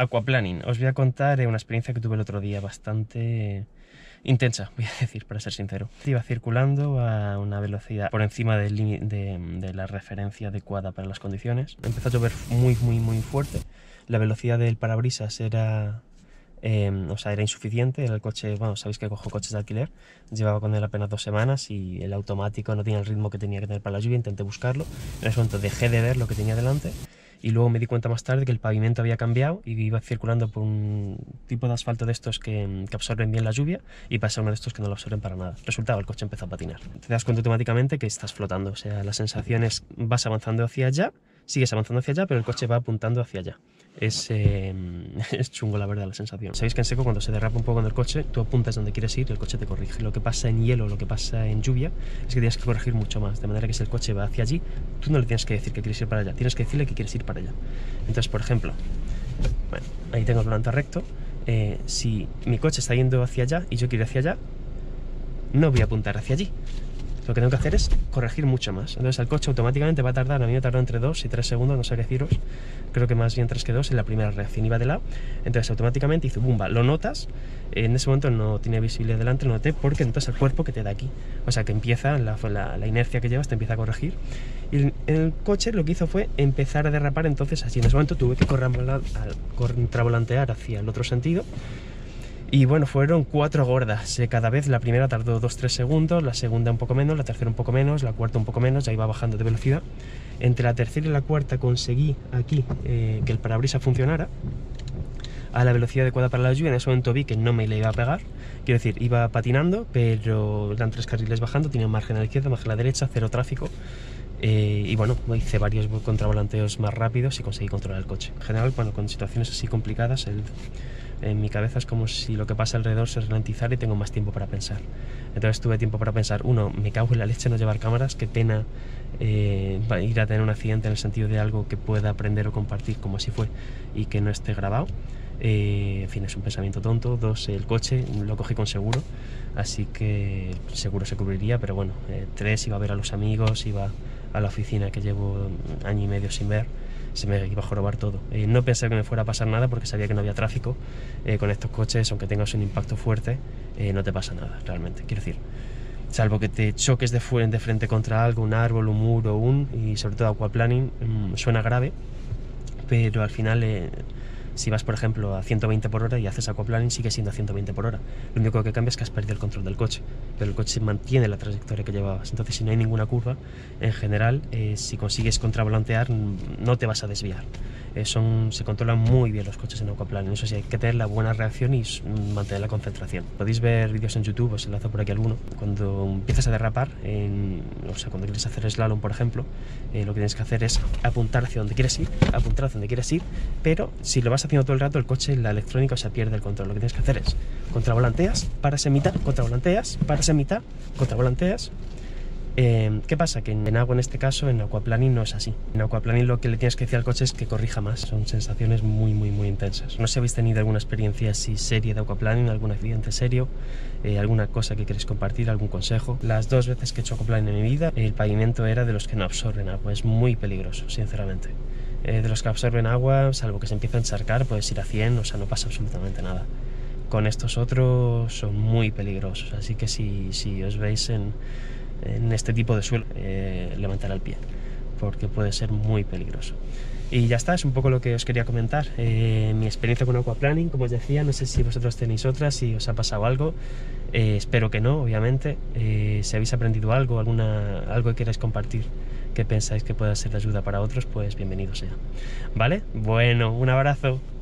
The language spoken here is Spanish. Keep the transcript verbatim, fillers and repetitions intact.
Aquaplaning. Os voy a contar una experiencia que tuve el otro día bastante intensa, voy a decir, para ser sincero. Iba circulando a una velocidad por encima de, de, de la referencia adecuada para las condiciones. Empezó a llover muy, muy, muy fuerte. La velocidad del parabrisas era... Eh, o sea, era insuficiente. El coche, bueno, sabéis que cojo coches de alquiler, llevaba con él apenas dos semanas y el automático no tenía el ritmo que tenía que tener para la lluvia. Intenté buscarlo, en ese momento dejé de ver lo que tenía delante y luego me di cuenta más tarde que el pavimento había cambiado y iba circulando por un tipo de asfalto de estos que, que absorben bien la lluvia y pasa uno de estos que no lo absorben para nada. Resultado, el coche empezó a patinar. Te das cuenta automáticamente que estás flotando, o sea, la sensación es vas avanzando hacia allá, sigues avanzando hacia allá, pero el coche va apuntando hacia allá. Es, eh, es chungo, la verdad, la sensación. Sabéis que en seco, cuando se derrapa un poco en el coche, tú apuntas donde quieres ir y el coche te corrige. Lo que pasa en hielo, lo que pasa en lluvia, es que tienes que corregir mucho más. De manera que si el coche va hacia allí, tú no le tienes que decir que quieres ir para allá, tienes que decirle que quieres ir para allá. Entonces, por ejemplo, bueno, ahí tengo el volante recto. Eh, si mi coche está yendo hacia allá y yo quiero ir hacia allá, no voy a apuntar hacia allí. Lo que tengo que hacer es corregir mucho más. Entonces el coche automáticamente va a tardar, a mí me tardó entre dos y tres segundos, no sé deciros, creo que más bien tres que dos en la primera reacción, iba de lado, entonces automáticamente hizo bumba, lo notas, en ese momento no tenía visibilidad delante, lo noté porque notas el cuerpo que te da aquí, o sea que empieza, la, la, la inercia que llevas te empieza a corregir, y el, el coche lo que hizo fue empezar a derrapar, entonces así en ese momento tuve que contravolantear hacia el otro sentido. Y bueno, fueron cuatro gordas, cada vez la primera tardó dos tres segundos, la segunda un poco menos, la tercera un poco menos, la cuarta un poco menos, ya iba bajando de velocidad. Entre la tercera y la cuarta conseguí aquí eh, que el parabrisas funcionara a la velocidad adecuada para la lluvia. En ese momento vi que no me le iba a pegar, quiero decir, iba patinando, pero eran tres carriles bajando, tenía un margen a la izquierda, margen a la derecha, cero tráfico. Eh, y bueno, hice varios contravolanteos más rápidos y conseguí controlar el coche. En general, bueno, con situaciones así complicadas, el, en mi cabeza es como si lo que pasa alrededor se ralentizara y tengo más tiempo para pensar. Entonces tuve tiempo para pensar, uno, me cago en la leche no llevar cámaras, qué pena eh, ir a tener un accidente en el sentido de algo que pueda aprender o compartir como así fue y que no esté grabado. Eh, en fin, es un pensamiento tonto. Dos, el coche lo cogí con seguro, así que seguro se cubriría, pero bueno. Eh, tres, iba a ver a los amigos, iba a la oficina que llevo año y medio sin ver, se me iba a jorobar todo. Eh, no pensé que me fuera a pasar nada porque sabía que no había tráfico. Eh, con estos coches, aunque tengas un impacto fuerte, eh, no te pasa nada realmente, quiero decir, salvo que te choques de, de frente contra algo, un árbol, un muro, un y sobre todo aquaplaning, mmm, suena grave, pero al final eh, si vas, por ejemplo, a ciento veinte por hora y haces aquaplaning, sigue siendo a ciento veinte por hora. Lo único que cambia es que has perdido el control del coche, pero el coche mantiene la trayectoria que llevabas. Entonces, si no hay ninguna curva, en general, eh, si consigues contravolantear, no te vas a desviar. Eh, son, se controlan muy bien los coches en aquaplaning. Eso sí, hay que tener la buena reacción y mantener la concentración. Podéis ver vídeos en YouTube, os enlazo por aquí alguno. Cuando empiezas a derrapar, en, o sea, cuando quieres hacer slalom, por ejemplo, eh, lo que tienes que hacer es apuntar hacia donde quieres ir, apuntar hacia donde quieres ir, pero si lo vas haciendo todo el rato, el coche, la electrónica, o sea, pierde el control. Lo que tienes que hacer es contravolanteas, paras en mitad, contravolanteas, paras en mitad, contravolanteas. Eh, ¿Qué pasa? Que en agua, en este caso, en aquaplaning no es así. En aquaplaning lo que le tienes que decir al coche es que corrija más. Son sensaciones muy, muy, muy intensas. No sé si habéis tenido alguna experiencia así seria de aquaplaning, algún accidente serio, eh, alguna cosa que queréis compartir, algún consejo. Las dos veces que he hecho aquaplaning en mi vida, el pavimento era de los que no absorben agua. Es muy peligroso, sinceramente. Eh, de los que absorben agua, salvo que se empieza a encharcar, puedes ir a cien, o sea, no pasa absolutamente nada. Con estos otros son muy peligrosos, así que si, si os veis en, en este tipo de suelo, eh, levantar el pie, porque puede ser muy peligroso. Y ya está, es un poco lo que os quería comentar. Eh, mi experiencia con aquaplaning, como os decía, no sé si vosotros tenéis otras, si os ha pasado algo. Eh, espero que no, obviamente. Eh, si habéis aprendido algo, alguna, algo que queráis compartir, que pensáis que pueda ser de ayuda para otros, pues bienvenido sea. ¿Vale? Bueno, un abrazo.